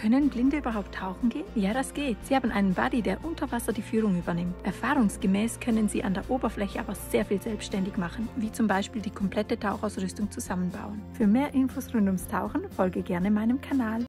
Können Blinde überhaupt tauchen gehen? Ja, das geht. Sie haben einen Buddy, der unter Wasser die Führung übernimmt. Erfahrungsgemäß können sie an der Oberfläche aber sehr viel selbstständig machen, wie zum Beispiel die komplette Tauchausrüstung zusammenbauen. Für mehr Infos rund ums Tauchen folge gerne meinem Kanal.